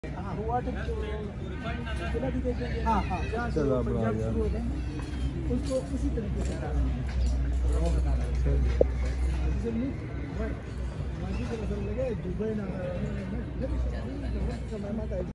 चलो अब आ गया उसको उसी तरीके से दुबई ना